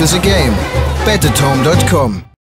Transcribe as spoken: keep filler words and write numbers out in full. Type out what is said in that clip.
is a game. Bet at home dot com